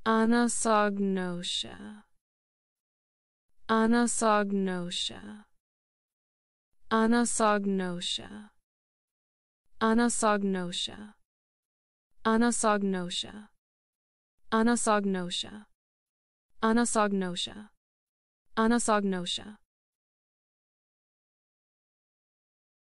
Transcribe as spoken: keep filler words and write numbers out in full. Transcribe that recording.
Anosognosia. Anosognosia. Anosognosia. Anosognosia. Anosognosia. Anosognosia. Anosognosia. Anosognosia.